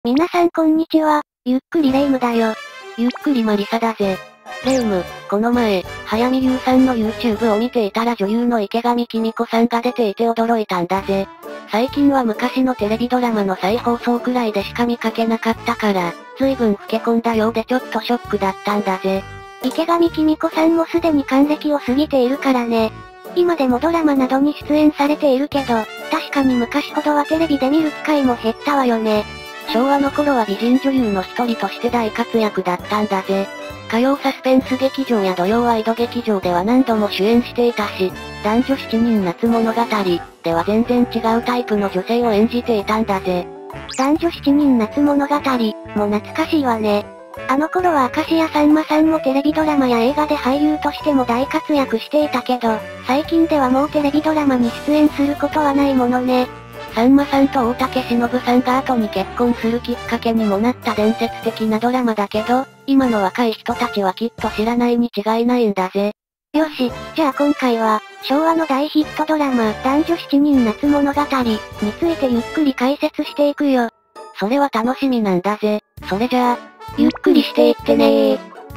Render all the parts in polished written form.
皆さんこんにちは、ゆっくりレ夢ムだよ。 ゆっくりマリサだぜ。レ夢ム、この前、早見優さんの YouTube を見ていたら女優の池上紀美子さんが出ていて驚いたんだぜ。最近は昔のテレビドラマの再放送くらいでしか見かけなかったから、随分老け込んだようでちょっとショックだったんだぜ。 池上紀美子さんもすでに還暦を過ぎているからね。今でもドラマなどに出演されているけど、確かに昔ほどはテレビで見る機会も減ったわよね。 昭和の頃は美人女優の一人として大活躍だったんだぜ。火曜サスペンス劇場や土曜ワイド劇場では何度も主演していたし、男女7人夏物語では全然違うタイプの女性を演じていたんだぜ。 男女7人夏物語、も懐かしいわね。あの頃は明石家さんまさんもテレビドラマや映画で俳優としても大活躍していたけど、最近ではもうテレビドラマに出演することはないものね。 さんまさんと大竹しのぶさんが後に結婚するきっかけにもなった伝説的なドラマだけど、今の若い人たちはきっと知らないに違いないんだぜ。 よし、じゃあ今回は、昭和の大ヒットドラマ、男女7人夏物語についてゆっくり解説していくよ。 それは楽しみなんだぜ。それじゃあ、ゆっくりしていってねー。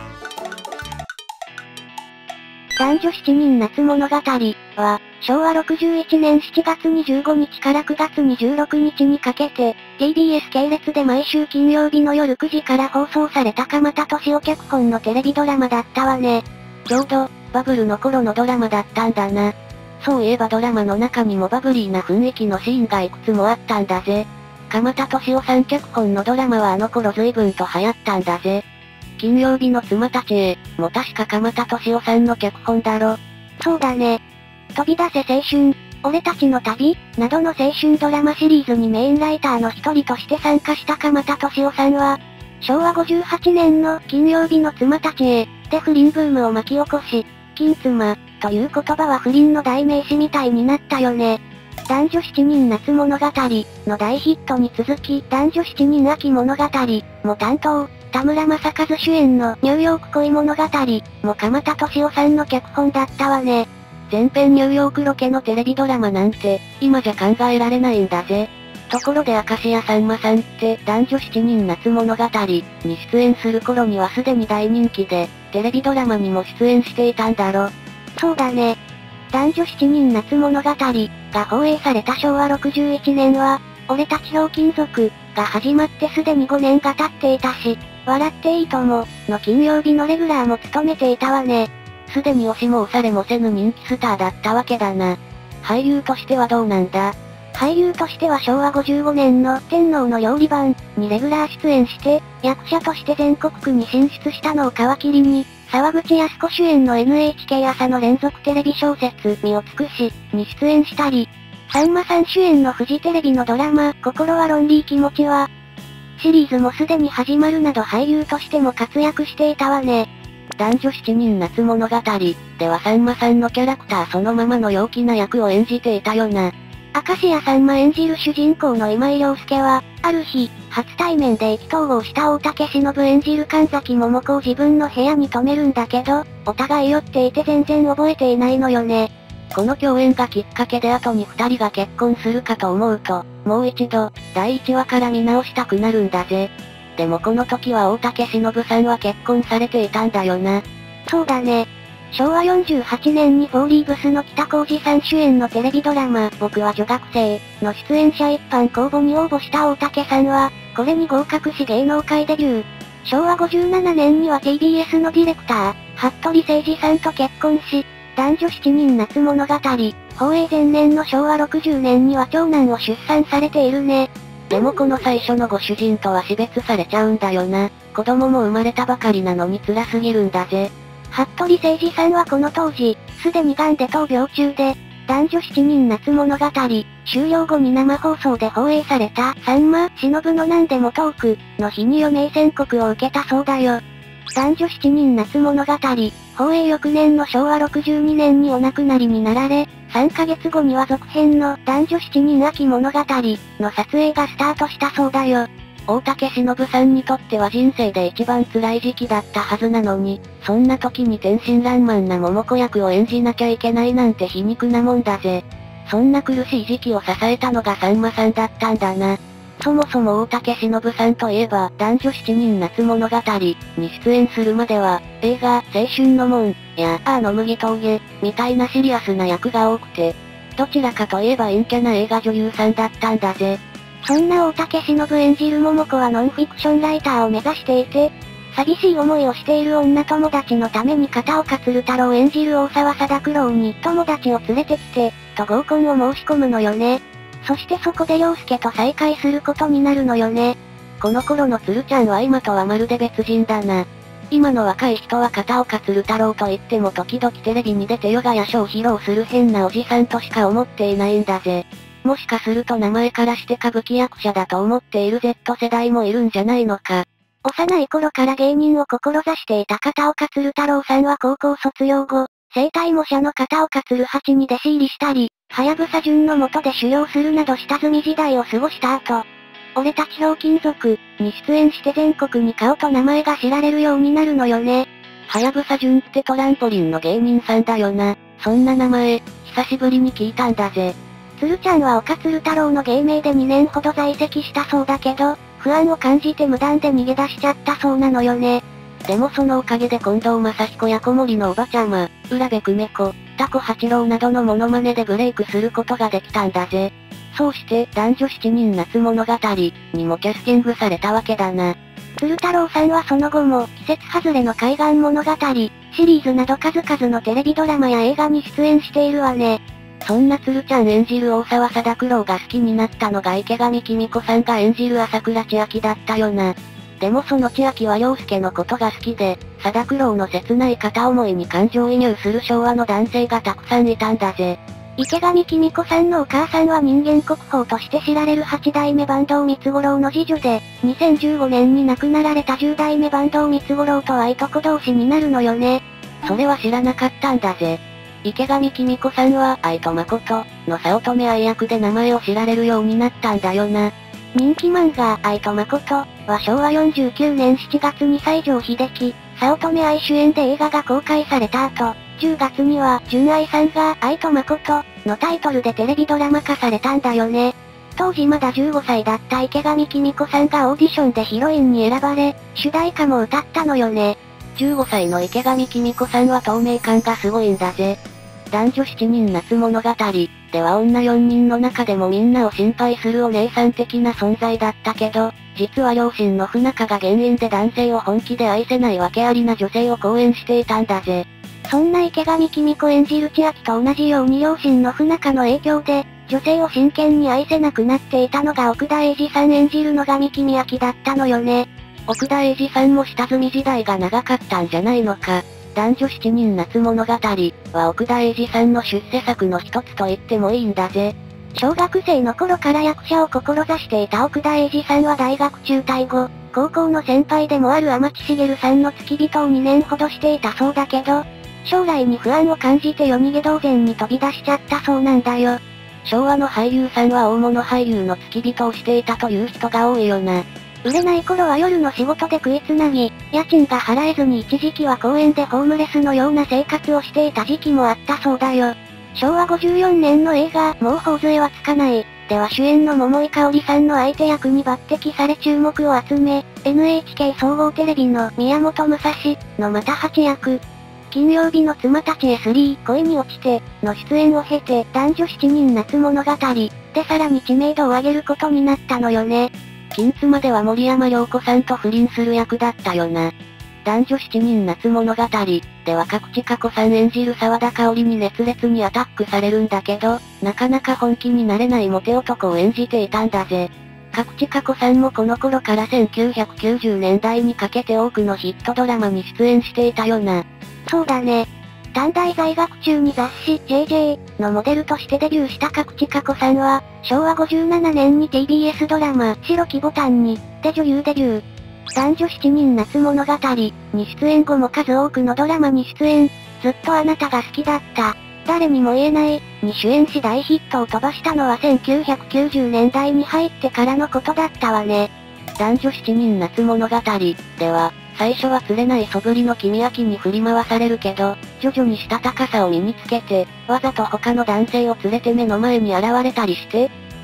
男女7人夏物語は、昭和61年7月25日から9月26日にかけて、TBS 系列で毎週金曜日の夜9時から放送された鎌田敏夫脚本のテレビドラマだったわね。 ちょうど、バブルの頃のドラマだったんだな。そういえばドラマの中にもバブリーな雰囲気のシーンがいくつもあったんだぜ。鎌田敏夫さん脚本のドラマはあの頃随分と流行ったんだぜ。金曜日の妻たちへ、も確か鎌田敏夫さんの脚本だろ。 そうだね。飛び出せ青春、俺たちの旅、などの青春ドラマシリーズにメインライターの一人として参加した鎌田敏夫さんは、昭和58年の金曜日の妻たちへ、で不倫ブームを巻き起こし、金妻、という言葉は不倫の代名詞みたいになったよね。男女7人夏物語の大ヒットに続き、男女7人秋物語も担当、田村正和主演のニューヨーク恋物語も鎌田敏夫さんの脚本だったわね。 全編ニューヨークロケのテレビドラマなんて、今じゃ考えられないんだぜ。ところで明石家さんまさんって、男女7人夏物語に出演する頃にはすでに大人気で、テレビドラマにも出演していたんだろ。 そうだね。男女7人夏物語が放映された昭和61年は、俺たちひょうきん族が始まってすでに5年が経っていたし、笑っていいともの金曜日のレギュラーも務めていたわね。 すでに押しも押されもせぬ人気スターだったわけだな。俳優としてはどうなんだ？ 俳優としては昭和55年の天皇の料理番にレギュラー出演して、役者として全国区に進出したのを皮切りに、沢口靖子主演の NHK 朝の連続テレビ小説、身を尽くし、に出演したり、さんまさん主演のフジテレビのドラマ、心はロンリー気持ちは、シリーズもすでに始まるなど俳優としても活躍していたわね。 男女7人夏物語ではさんまさんのキャラクターそのままの陽気な役を演じていたよな。 明石家さんま演じる主人公の今井良介は、ある日、初対面で意気投合した大竹しのぶ演じる神崎桃子を自分の部屋に泊めるんだけど、お互い酔っていて全然覚えていないのよね。 この共演がきっかけで後に二人が結婚するかと思うと、もう一度、第1話から見直したくなるんだぜ。でもこの時は大竹しのぶさんは結婚されていたんだよな。 そうだね。昭和48年にフォーリーブスの北浩二さん主演のテレビドラマ、僕は女学生の出演者一般公募に応募した大竹さんは、これに合格し芸能界デビュー。昭和57年には TBS のディレクター、服部誠二さんと結婚し、男女7人夏物語、放映前年の昭和60年には長男を出産されているね。 でもこの最初のご主人とは死別されちゃうんだよな。子供も生まれたばかりなのに辛すぎるんだぜ。 服部誠二さんはこの当時、すでに癌で闘病中で、男女7人夏物語、終了後に生放送で放映された、さんま、しのぶのなんでもトーク、の日に余命宣告を受けたそうだよ。男女7人夏物語、放映翌年の昭和62年にお亡くなりになられ、3ヶ月後には続編の男女7人秋物語の撮影がスタートしたそうだよ。 大竹しのぶさんにとっては人生で一番辛い時期だったはずなのに、そんな時に天真爛漫な桃子役を演じなきゃいけないなんて皮肉なもんだぜ。そんな苦しい時期を支えたのがさんまさんだったんだな。 そもそも大竹しのぶさんといえば、男女7人夏物語に出演するまでは、映画、青春の門、や、の麦峠、みたいなシリアスな役が多くて、どちらかといえば陰キャな映画女優さんだったんだぜ。 そんな大竹しのぶ演じる桃子はノンフィクションライターを目指していて、寂しい思いをしている女友達のために片岡鶴太郎演じる大沢貞九郎に友達を連れてきて、と合コンを申し込むのよね。そしてそこで陽介と再会することになるのよね。 この頃の鶴ちゃんは今とはまるで別人だな。今の若い人は片岡鶴太郎と言っても時々テレビに出てヨガや書を披露する変なおじさんとしか思っていないんだぜ。もしかすると名前からして歌舞伎役者だと思っている Z 世代もいるんじゃないのか。 幼い頃から芸人を志していた片岡鶴太郎さんは高校卒業後、生体模写の片岡鶴八に弟子入りしたり、はやぶさ淳の下で修行するなど下積み時代を過ごした後、俺たちひょうきん族に出演して全国に顔と名前が知られるようになるのよね。 はやぶさ淳ってトランポリンの芸人さんだよな。そんな名前、久しぶりに聞いたんだぜ。 鶴ちゃんは岡鶴太郎の芸名で2年ほど在籍したそうだけど、不安を感じて無断で逃げ出しちゃったそうなのよね。 でもそのおかげで近藤正彦や小森のおばちゃま、浦部久美子、タコ八郎などのモノマネでブレイクすることができたんだぜ。そうして男女7人夏物語にもキャスティングされたわけだな。 鶴太郎さんはその後も季節外れの海岸物語、シリーズなど数々のテレビドラマや映画に出演しているわね。 そんな鶴ちゃん演じる大沢貞九郎が好きになったのが池上紀美子さんが演じる朝倉千秋だったよな。でもその千秋は陽介のことが好きで、貞九郎の切ない片思いに感情移入する昭和の男性がたくさんいたんだぜ。 池上紀美子さんのお母さんは人間国宝として知られる8代目坂東光五郎の次女で、2015年に亡くなられた10代目坂東光五郎とはいとこ同士になるのよね。 それは知らなかったんだぜ。池上紀美子さんは愛と誠の早乙女愛役で名前を知られるようになったんだよな。 人気漫画愛と誠は昭和49年7月に西城秀樹、早乙女愛主演で映画が公開された後、10月には純愛さんが愛と誠のタイトルでテレビドラマ化されたんだよね。当時まだ15歳だった池上紀美子さんがオーディションでヒロインに選ばれ、主題歌も歌ったのよね。 15歳の池上紀美子さんは透明感がすごいんだぜ。男女7人夏物語では女4人の中でもみんなを心配するお姉さん的な存在だったけど、実は両親の不仲が原因で男性を本気で愛せない訳ありな女性を好演していたんだぜ。 そんな池上紀美子演じる千秋と同じように両親の不仲の影響で、女性を真剣に愛せなくなっていたのが奥田瑛二さん演じる野上公明だったのよね。 奥田瑛二さんも下積み時代が長かったんじゃないのか。男女7人夏物語は奥田瑛二さんの出世作の一つと言ってもいいんだぜ。 小学生の頃から役者を志していた奥田瑛二さんは大学中退後、高校の先輩でもある天地茂さんの付き人を2年ほどしていたそうだけど、将来に不安を感じて夜逃げ同然に飛び出しちゃったそうなんだよ。 昭和の俳優さんは大物俳優の付き人をしていたという人が多いよな。 売れない頃は夜の仕事で食いつなぎ、家賃が払えずに一時期は公園でホームレスのような生活をしていた時期もあったそうだよ。昭和54年の映画、もう頬杖はつかない。では主演の桃井かおりさんの相手役に抜擢され注目を集め、NHK 総合テレビの宮本武蔵のまた8役。金曜日の妻たちへ3恋に落ちての出演を経て男女7人夏物語でさらに知名度を上げることになったのよね。 金妻では森山良子さんと不倫する役だったよな。男女7人夏物語では角地佳子さん演じる沢田香織に熱烈にアタックされるんだけど、なかなか本気になれないモテ男を演じていたんだぜ。角地佳子さんもこの頃から1990年代にかけて多くのヒットドラマに出演していたよな。 そうだね。短大在学中に雑誌 JJ のモデルとしてデビューした角地佳子さんは、昭和57年に TBS ドラマ白きボタンにで女優デビュー。男女7人夏物語に出演後も数多くのドラマに出演。ずっとあなたが好きだった。誰にも言えないに主演し大ヒットを飛ばしたのは1990年代に入ってからのことだったわね。 男女7人夏物語では、最初は釣れない素振りの君明に振り回されるけど、徐々にしたたかさを身につけて、わざと他の男性を連れて目の前に現れたりして、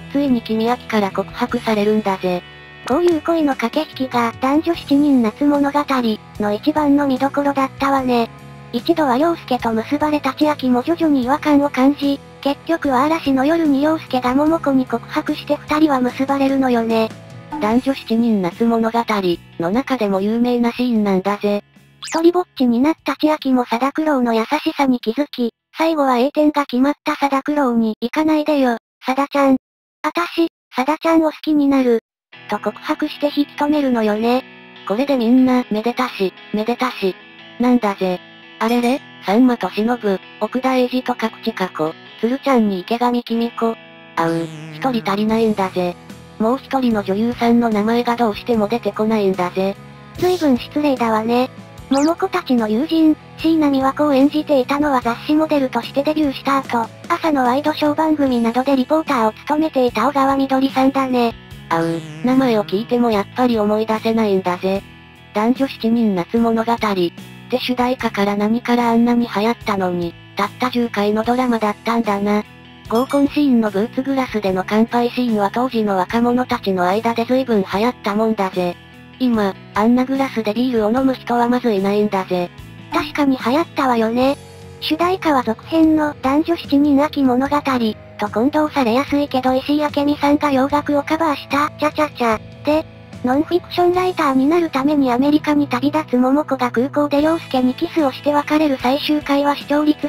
ついに君明から告白されるんだぜ。 こういう恋の駆け引きが男女7人夏物語の一番の見どころだったわね。一度は陽介と結ばれた千秋も徐々に違和感を感じ、結局は嵐の夜に陽介が桃子に告白して二人は結ばれるのよね。 男女7人夏物語の中でも有名なシーンなんだぜ。 一人ぼっちになった千秋も貞九郎の優しさに気づき、最後は栄転が決まった貞九郎に行かないでよ、貞ちゃん。あたし、貞ちゃんを好きになる。と告白して引き止めるのよね。 これでみんな、めでたし、なんだぜ。あれれ、さんまとしのぶ、奥田英二と角地加子、鶴ちゃんに池上君子。一人足りないんだぜ。もう一人の女優さんの名前がどうしても出てこないんだぜ。 随分失礼だわね。桃子たちの友人、椎名美和子を演じていたのは雑誌モデルとしてデビューした後、朝のワイドショー番組などでリポーターを務めていた小川みどりさんだね。 名前を聞いてもやっぱり思い出せないんだぜ。男女7人夏物語。って主題歌から何からあんなに流行ったのに、たった10回のドラマだったんだな。合コンシーンのブーツグラスでの乾杯シーンは当時の若者たちの間で随分流行ったもんだぜ。今、あんなグラスでビールを飲む人はまずいないんだぜ。 確かに流行ったわよね。主題歌は続編の男女7人秋物語と混同されやすいけど石井明美さんが洋楽をカバーしたチャチャチャで、ノンフィクションライターになるためにアメリカに旅立つ桃子が空港で陽介にキスをして別れる最終回は視聴率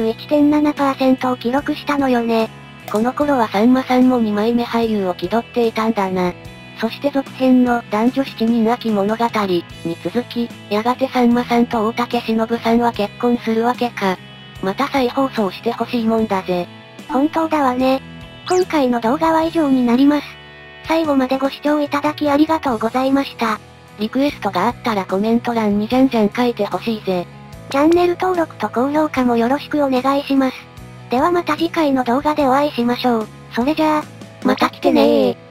31.7% を記録したのよね。 この頃はさんまさんも2枚目俳優を気取っていたんだな。そして続編の男女7人秋物語に続き、やがてさんまさんと大竹しのぶさんは結婚するわけか。また再放送してほしいもんだぜ。 本当だわね。今回の動画は以上になります。最後までご視聴いただきありがとうございました。 リクエストがあったらコメント欄にじゃんじゃん書いてほしいぜ。 チャンネル登録と高評価もよろしくお願いします。ではまた次回の動画でお会いしましょう。それじゃあ、また来てねー。